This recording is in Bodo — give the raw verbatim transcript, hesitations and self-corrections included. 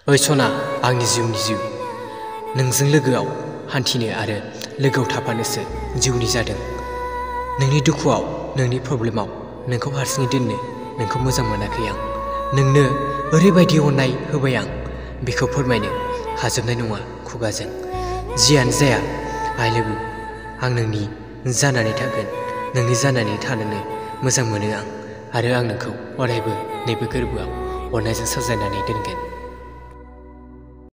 ओइ सना आंनि जिउनि जिउ नोंजों लोगोआव हान्थिनो आरो लोगोआव थाफानोसो जिउनि जादों नोंनि दुखुआव नोंनि प्रब्लेमाव नोंखौ हारसिङै दोननो नोंखौ मोजां मोनाखै आं नोंनो ओरैबायदि अननाय होबाय आं बेखौ फोरमायनो हाजोबनाय नङा खुगाजों जियानो जाया आइ लाभ इउ आं नोंनि जानानै थागोन नोंनि जानानै थानोनो मोजां मोनो आं आरो आं नोंखौ अरायबो नैबे गोरबोआव अननायजों साजायनानै दोनगोन